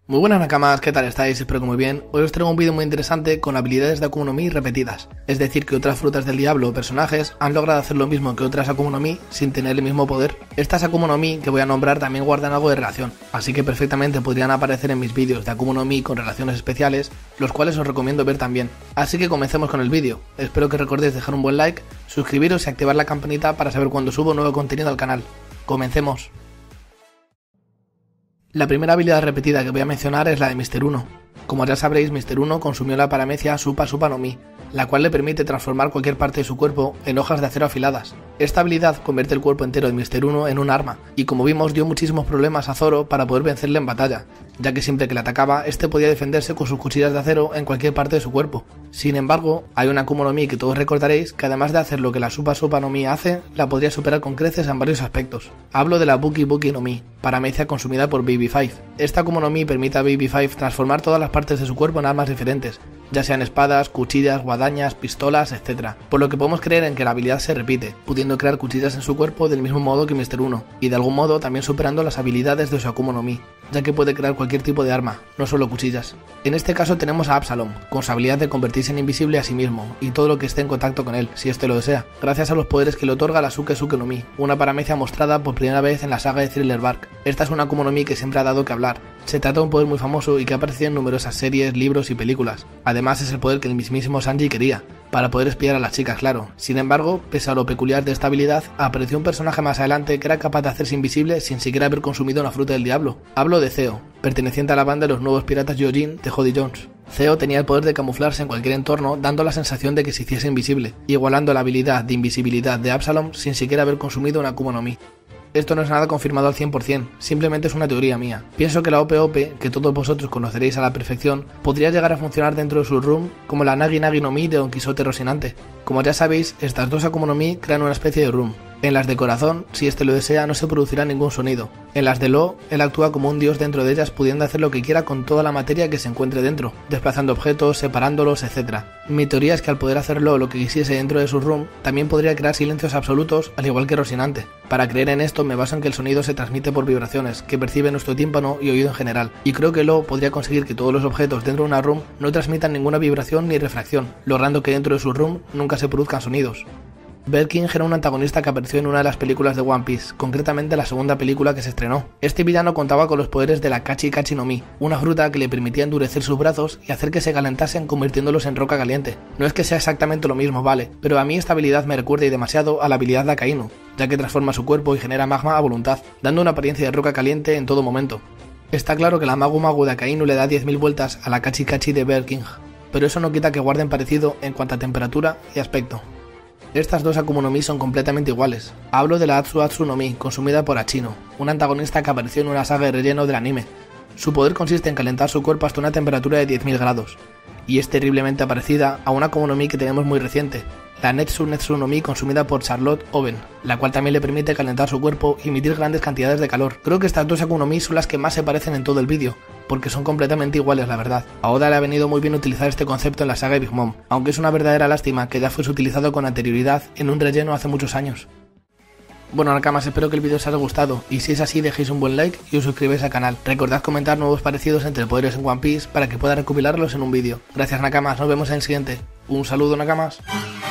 Muy buenas Nakamas, ¿qué tal estáis? Espero que muy bien. Hoy os traigo un vídeo muy interesante con habilidades de Akuma no Mi repetidas. Es decir, que otras frutas del diablo o personajes han logrado hacer lo mismo que otras Akuma no Mi sin tener el mismo poder. Estas Akuma no Mi que voy a nombrar también guardan algo de relación, así que perfectamente podrían aparecer en mis vídeos de Akuma no Mi con relaciones especiales, los cuales os recomiendo ver también. Así que comencemos con el vídeo. Espero que recordéis dejar un buen like, suscribiros y activar la campanita para saber cuando subo nuevo contenido al canal. Comencemos. La primera habilidad repetida que voy a mencionar es la de Mr. 1. Como ya sabréis, Mr. 1 consumió la paramecia Supa Supa no Mi, la cual le permite transformar cualquier parte de su cuerpo en hojas de acero afiladas. Esta habilidad convierte el cuerpo entero de Mr. 1 en un arma, y como vimos dio muchísimos problemas a Zoro para poder vencerle en batalla, ya que siempre que le atacaba, este podía defenderse con sus cuchillas de acero en cualquier parte de su cuerpo. Sin embargo, hay una Akuma no Mi que todos recordaréis que además de hacer lo que la Supa Supa no Mi hace, la podría superar con creces en varios aspectos. Hablo de la Buki Buki no Mi, paramecia consumida por Baby 5. Esta Akuma no Mi permite a Baby 5 transformar todas las partes de su cuerpo en armas diferentes, ya sean espadas, cuchillas, guadañas, pistolas, etc. Por lo que podemos creer en que la habilidad se repite, pudiendo crear cuchillas en su cuerpo del mismo modo que Mr. 1, y de algún modo también superando las habilidades de su Akuma no Mi, ya que puede crear cualquier tipo de arma, no solo cuchillas. En este caso tenemos a Absalom, con su habilidad de convertirse en invisible a sí mismo, y todo lo que esté en contacto con él, si este lo desea, gracias a los poderes que le otorga la Suke Suke no Mi, una paramecia mostrada por primera vez en la saga de Thriller Bark. Esta es una Akuma no Mi que siempre ha dado que hablar. Se trata de un poder muy famoso y que ha aparecido en numerosas series, libros y películas. Además es el poder que el mismísimo Sanji quería, para poder espiar a las chicas, claro. Sin embargo, pese a lo peculiar de esta habilidad, apareció un personaje más adelante que era capaz de hacerse invisible sin siquiera haber consumido una fruta del diablo. Hablo de Zeo, perteneciente a la banda de los nuevos piratas Gyojin de Jody Jones. Zeo tenía el poder de camuflarse en cualquier entorno, dando la sensación de que se hiciese invisible, igualando la habilidad de invisibilidad de Absalom sin siquiera haber consumido una Akuma no Mi. Esto no es nada confirmado al 100%, simplemente es una teoría mía. Pienso que la OP, que todos vosotros conoceréis a la perfección, podría llegar a funcionar dentro de su room como la Nagi Nagi no Mi de Don Quijote Rocinante. Como ya sabéis, estas dos Akuma no Mi crean una especie de room. En las de corazón, si este lo desea, no se producirá ningún sonido. En las de Lo, él actúa como un dios dentro de ellas, pudiendo hacer lo que quiera con toda la materia que se encuentre dentro, desplazando objetos, separándolos, etc. Mi teoría es que al poder hacerlo lo que quisiese dentro de su room, también podría crear silencios absolutos, al igual que Rocinante. Para creer en esto me baso en que el sonido se transmite por vibraciones, que percibe nuestro tímpano y oído en general, y creo que Lo podría conseguir que todos los objetos dentro de una room no transmitan ninguna vibración ni refracción, logrando que dentro de su room nunca se produzcan sonidos. Belking era un antagonista que apareció en una de las películas de One Piece, concretamente la segunda película que se estrenó. Este villano contaba con los poderes de la Kachi Kachi no Mi, una fruta que le permitía endurecer sus brazos y hacer que se calentasen convirtiéndolos en roca caliente. No es que sea exactamente lo mismo, vale, pero a mí esta habilidad me recuerda y demasiado a la habilidad de Akainu, ya que transforma su cuerpo y genera magma a voluntad, dando una apariencia de roca caliente en todo momento. Está claro que la Magu Magu de Akainu le da 10.000 vueltas a la Kachi Kachi de Belking, pero eso no quita que guarden parecido en cuanto a temperatura y aspecto. Estas dos Akuma no Mi son completamente iguales. Hablo de la Atsu Atsu no Mi, consumida por Achino, un antagonista que apareció en una saga de relleno del anime. Su poder consiste en calentar su cuerpo hasta una temperatura de 10.000 grados, y es terriblemente parecida a una Akuma no Mi que tenemos muy reciente, la Netsu Netsu no Mi consumida por Charlotte Oven, la cual también le permite calentar su cuerpo y emitir grandes cantidades de calor. Creo que estas dos Akuma no Mi son las que más se parecen en todo el vídeo, porque son completamente iguales, la verdad. A Oda le ha venido muy bien utilizar este concepto en la saga de Big Mom, aunque es una verdadera lástima que ya fuese utilizado con anterioridad en un relleno hace muchos años. Bueno Nakamas, espero que el vídeo os haya gustado, y si es así dejéis un buen like y os suscribáis al canal. Recordad comentar nuevos parecidos entre poderes en One Piece para que pueda recopilarlos en un vídeo. Gracias Nakamas, nos vemos en el siguiente. Un saludo Nakamas.